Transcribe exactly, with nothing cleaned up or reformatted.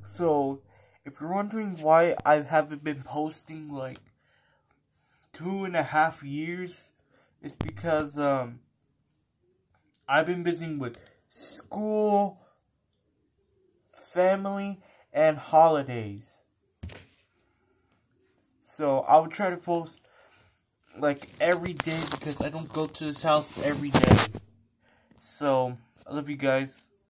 So, if you're wondering why I haven't been posting like two and a half years, it's because um I've been busy with school, family, and holidays. So I'll try to post like every day because I don't go to this house every day. So I love you guys.